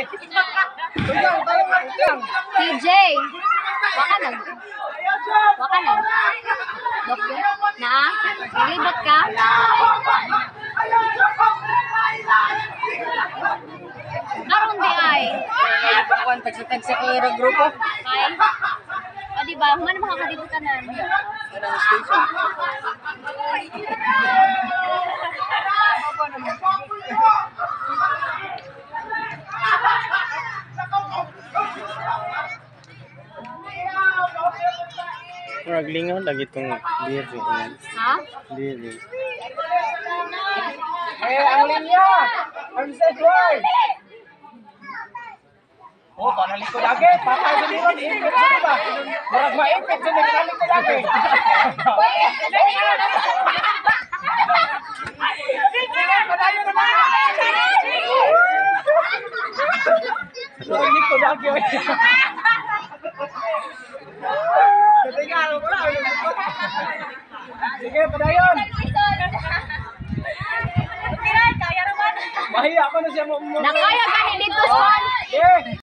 TJ. Waka na. Dokyo. Na? Naglibot ka? Karon di ay. Tag sa kaya grupo. Ay. O diba? Man makakalibutan na. Sarang station. Raglingaw lagi itong diri. Ha? Diri. Ang linya! Ang sedway! Oh, panalik ko lagi. Patay sa liwan. Ipit sa diba? Marag maipit sa nagkalik ko lagi. Sige, patayo naman! Panalik ko lagi. Katingalo ko lang. Sige, padayon! Mahiya ako na siya mo. Nakaya ka ni dito sa